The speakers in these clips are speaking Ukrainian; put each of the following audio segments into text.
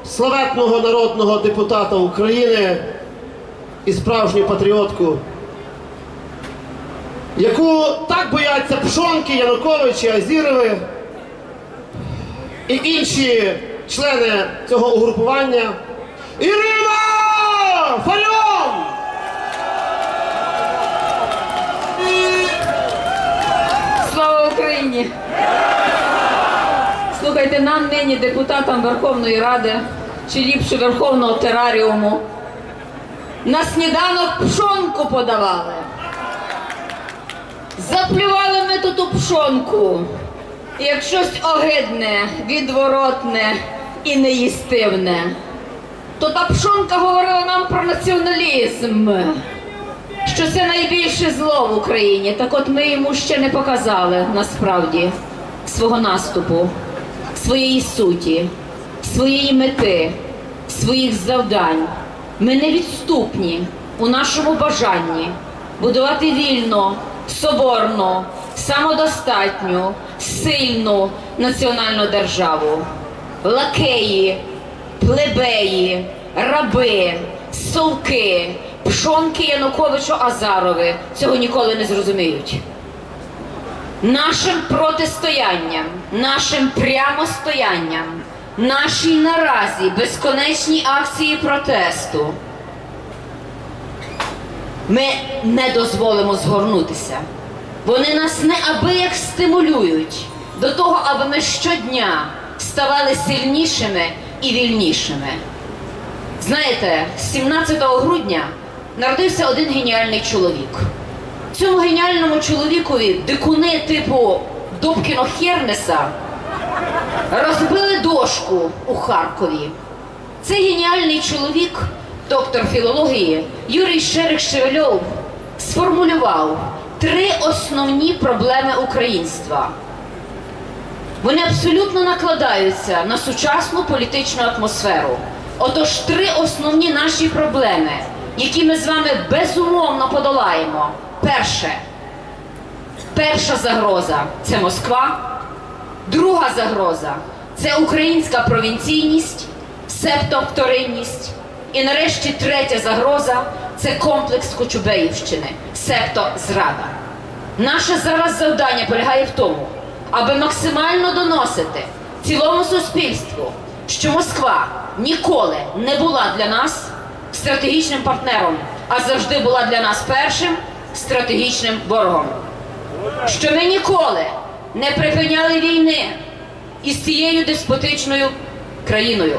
славетного народного депутата України і справжню патріотку, яку так бояться Пшонки, Януковичі, Азірови і інші члени цього угрупування. Ірина Фаріон! Слава Україні! Слухайте, нам нині, депутатам Верховної Ради, чи ліпше Верховного тераріуму, на сніданок пшонку подавали. Заплювали ми тут у пшонку, як щось огидне, відворотне і неїстивне. То та пшонка говорила нам про націоналізм, що це найбільше зло в Україні. Так от ми йому ще не показали, насправді, свого наступу, своєї суті, своєї мети, своїх завдань. Ми невідступні у нашому бажанні будувати вільну, соборну, самодостатню, сильну національну державу. Лакеї, плебеї, раби, совки, Пшонки, Януковичу, Азарови цього ніколи не зрозуміють. Нашим протистоянням, нашим прямостоянням, нашій наразі безконечній акції протесту ми не дозволимо згорнутися. Вони нас неабияк стимулюють до того, аби ми щодня ставали сильнішими і вільнішими. Знаєте, 17 грудня народився один геніальний чоловік. Цьому геніальному чоловікові дикуни типу Добкіно-Хернеса розбили дошку у Харкові. Цей геніальний чоловік, доктор філології Юрій Шерих-Шевельов, сформулював 3 основні проблеми українства. Вони абсолютно накладаються на сучасну політичну атмосферу. Отож, 3 основні наші проблеми, які ми з вами безумовно подолаємо. Перша загроза – це Москва. Друга загроза – це українська провінційність, себто вторинність. І нарешті третя загроза – це комплекс Кочубеївщини, себто зрада. Наше зараз завдання полягає в тому, аби максимально доносити цілому суспільству, що Москва ніколи не була для нас стратегічним партнером, а завжди була для нас першим стратегічним ворогом. Що ми ніколи не припиняли війни із цією деспотичною країною.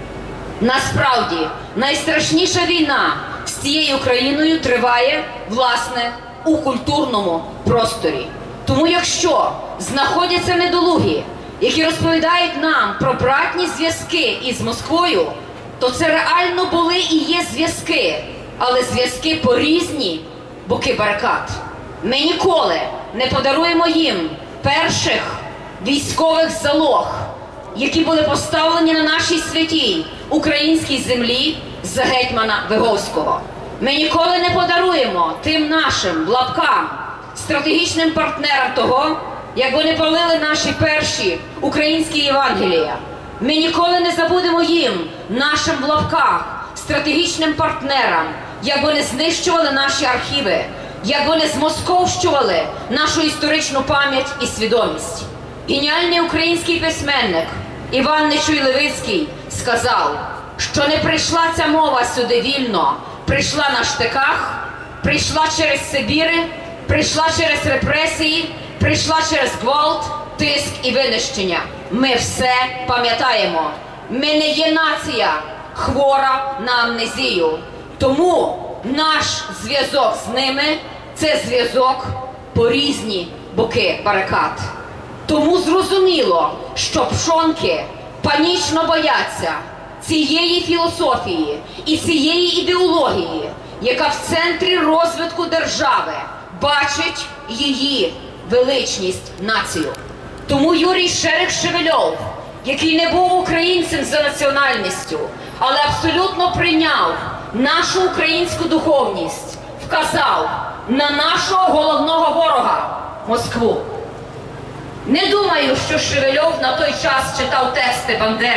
Насправді, найстрашніша війна з цією країною триває, власне, у культурному просторі. Тому якщо знаходяться недолугі, які розповідають нам про братні зв'язки із Москвою, то це реально були і є зв'язки, але зв'язки по різні боки барикад. Ми ніколи не подаруємо їм перших військових залог, які були поставлені на нашій святій українській землі за гетьмана Виговського. Ми ніколи не подаруємо тим нашим, в лапках, стратегічним партнерам того, як вони палили наші перші українські Євангелія. Ми ніколи не забудемо їм, нашим в лапках, стратегічним партнерам, як вони знищували наші архіви, як вони змосковщували нашу історичну пам'ять і свідомість. Геніальний український письменник Іван Нечуй Левицький сказав, що не прийшла ця мова сюди вільно, прийшла на штиках, прийшла через Сибіри, прийшла через репресії, прийшла через гвалт, тиск і винищення. Ми все пам'ятаємо. Ми не є нація, хвора на амнезію. Тому наш зв'язок з ними – це зв'язок по різні боки барикад. Тому зрозуміло, що пшонки панічно бояться цієї філософії і цієї ідеології, яка в центрі розвитку держави бачить її величність, націю. Тому Юрій Шерих-Шевельов, який не був українцем за національністю, але абсолютно прийняв нашу українську духовність, вказав на нашого головного ворога – Москву. Не думаю, що Шевельов на той час читав тексти Бандери.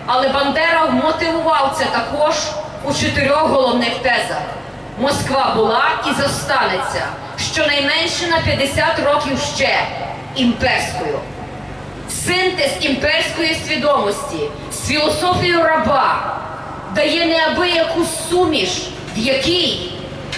але Бандера вмотивував це також у 4 головних тезах. Москва була і зостанеться щонайменше на 50 років ще імперською. Синтез імперської свідомості з філософією раба дає неабияку суміш, в якій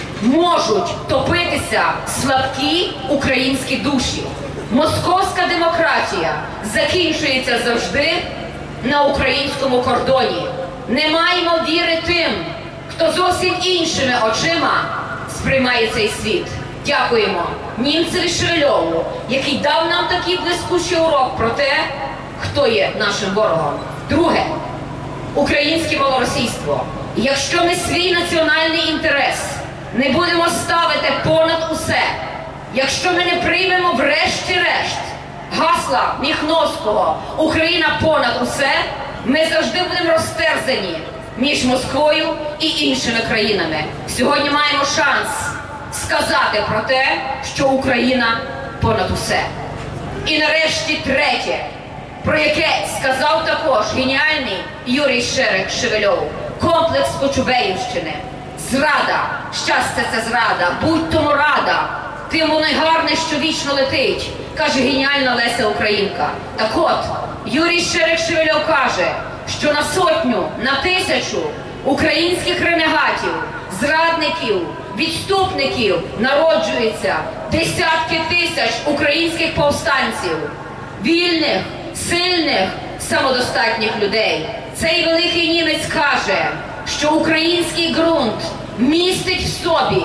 можуть топитися слабкі українські душі. Московська демократія закінчується завжди на українському кордоні. Не маємо віри тим, хто зовсім іншими очима сприймає цей світ. Дякуємо Німцеві Шевельову, який дав нам такий блискучий урок про те, хто є нашим ворогом. Друге. Українське малоросійство. Якщо ми свій національний інтерес не будемо ставити понад усе, якщо ми не приймемо врешті-решт гасла Міхновського «Україна понад усе», ми завжди будемо розтерзані між Москвою і іншими країнами. Сьогодні маємо шанс сказати про те, що Україна понад усе. І нарешті третє, про яке сказав також геніальний Юрій Шевельов. Комплекс Кочубеївщини. Зрада. Щастя – це зрада. Будь тому рада. Тим воно й гарне, що вічно летить, каже геніальна Леся Українка. Так от, Юрій Шевельов каже, що на 100, на 1000 українських ренегатів, зрадників, відступників народжується десятки тисяч українських повстанців, вільних, сильних, самодостатніх людей. Цей великий німець каже, що український ґрунт містить в собі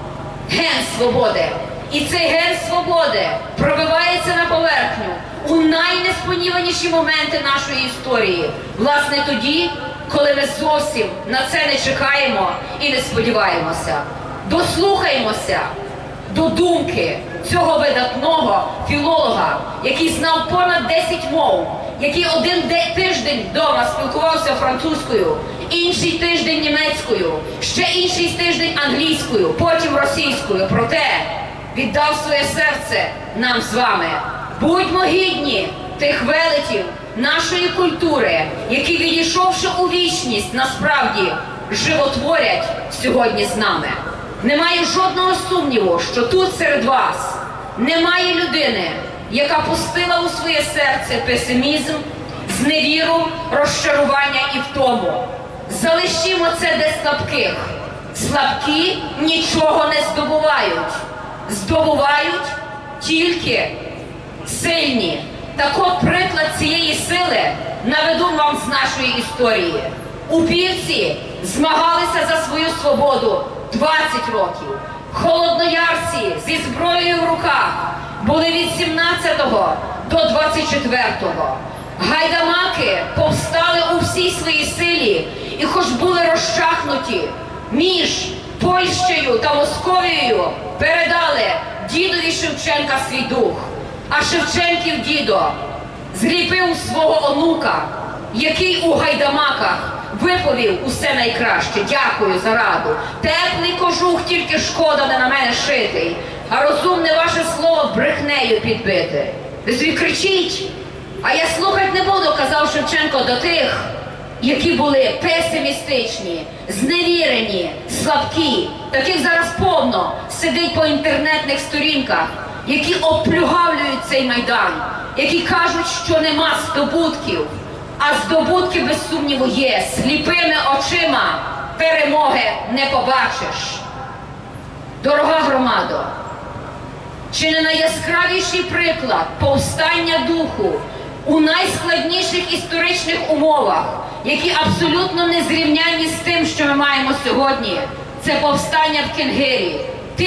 ген свободи. І цей ген свободи пробивається на поверхню у найнесподіваніші моменти нашої історії. Власне тоді, коли ми зовсім на це не чекаємо і не сподіваємося. Дослухаємося до думки цього видатного філолога, який знав понад 10 мов, який один тиждень вдома спілкувався французькою, інший тиждень німецькою, ще інший тиждень англійською, потім російською. Проте віддав своє серце нам з вами. Будьмо гідні тих велетів нашої культури, які, відійшовши у вічність, насправді животворять сьогодні з нами. Немає жодного сумніву, що тут серед вас немає людини, яка пустила у своє серце песимізм, зневіру, розчарування і втому. Залишімо це для слабких. Слабкі нічого не здобувають. Здобувають тільки сильні. Так от приклад цієї сили наведу вам з нашої історії. Упівці змагалися за свою свободу 20 років. Холодноярці зі зброєю в руках були від 17-го до 24-го. Гайдамаки повстали у всій своїй силі і хоч були розчахнуті між Польщею та Московією, передали дідові Шевченка свій дух. А Шевченків дідо зліпив свого онука, який у гайдамаках виповів усе найкраще. Дякую за раду. Теплий кожух, тільки шкода не на мене шитий, а розумне ваше слово брехнею підбите. Ви собі кричіть, а я слухать не буду, казав Шевченко до тих, які були песимістичні, зневірені, слабкі. Таких зараз повно сидить по інтернетних сторінках, які оплюгавлюють цей Майдан, які кажуть, що нема здобутків. А здобутки, без сумніву, є. Сліпими очима перемоги не побачиш. Дорога громадо, чи не найяскравіший приклад повстання духу у найскладніших історичних умовах, які абсолютно не зрівнянні з тим, що ми маємо сьогодні, це повстання в Кенгирі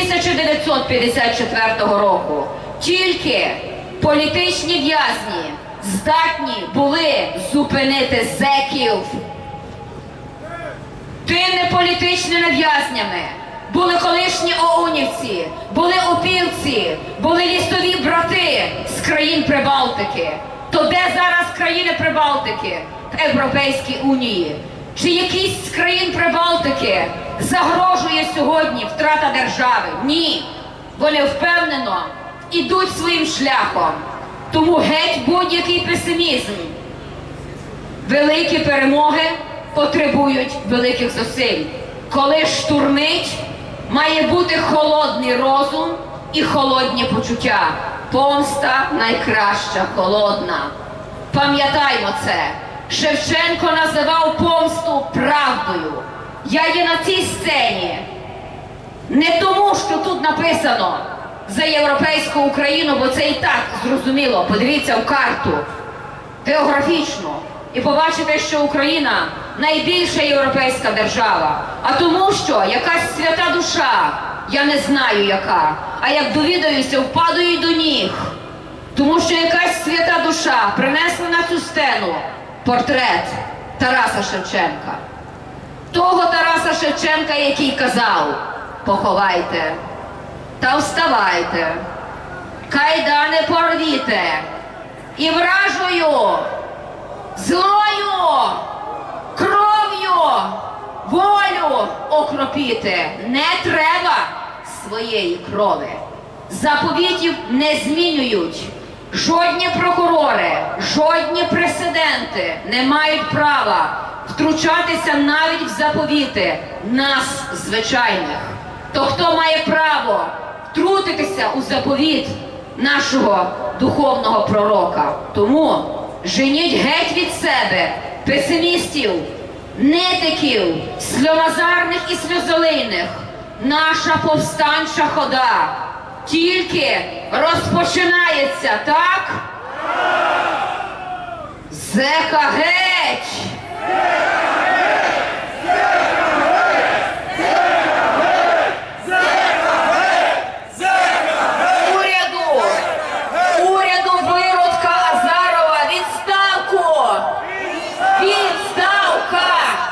1954 року. Тільки політичні в'язні здатні були зупинити зеків. Тими політичними в'язнями були колишні оунівці, були упівці, були лісові брати з країн Прибалтики. То де зараз країни Прибалтики в Європейській Унії? Чи якісь з країн Прибалтики загрожує сьогодні втрата держави? Ні. Вони впевнено ідуть своїм шляхом. Тому геть будь-який песимізм. Великі перемоги потребують великих зусиль. Коли штурмить, має бути холодний розум і холодні почуття. Помста найкраща холодна. Пам'ятаймо це. Шевченко називав помсту правдою. Я є на цій сцені не тому, що тут написано за європейську Україну, бо це і так зрозуміло. Подивіться в карту географічно і побачите, що Україна найбільша європейська держава. А тому що якась свята душа, я не знаю яка, а як довідаюся, впадаю до ніг. Тому що якась свята душа принесла на цю сцену портрет Тараса Шевченка. Того Тараса Шевченка, який казав: поховайте та вставайте, кайдани порвіте, і вражою, злою, кров'ю волю окропіти. Не треба своєї крови. Заповітів не змінюють. Жодні прокурори, жодні президенти не мають права втручатися навіть в заповіти нас, звичайних. То хто має право втрутитися у заповіт нашого духовного пророка? Тому женіть геть від себе песимістів, нитиків, сльомазарних і сльозолийних. Наша повстанча хода тільки розпочинається, так? Зека геть! Уряду виродка Азарова відставку! Відставка!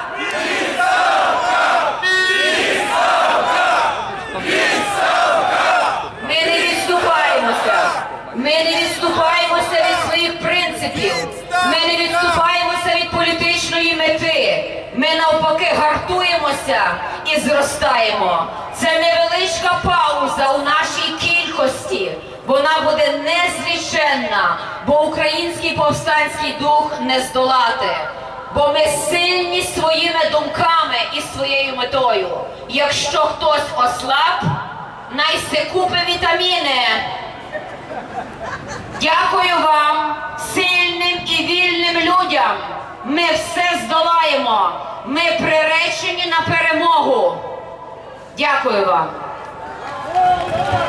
Ми не відступаємося від своїх принципів. Ми не відступаємося від політичної мети. Ми навпаки гартуємося і зростаємо. Це невеличка пауза у нашій кількості. Вона буде незліченна, бо український повстанський дух не здолати. Бо ми сильні своїми думками і своєю метою. Якщо хтось ослаб, най се купи вітаміни. Дякую вам, сильним і вільним людям. Ми все здолаємо. Ми приречені на перемогу. Дякую вам.